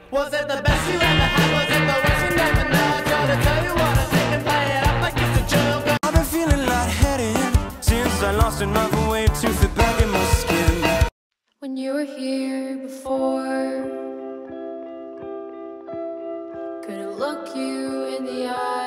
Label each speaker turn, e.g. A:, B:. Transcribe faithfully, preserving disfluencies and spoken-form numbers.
A: Was it the best you ever had? Was it the worst? You never know. I gotta tell you what I think and play it up like it's a joke.
B: I've been feeling lightheaded since I lost another way to fit back in my skin.
C: When you were here before, couldn't look you in the eye.